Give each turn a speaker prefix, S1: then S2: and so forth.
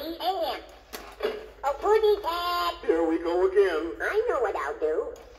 S1: Looney and... Oh, Pudding Cat!
S2: Here we go again.
S1: I know what I'll do.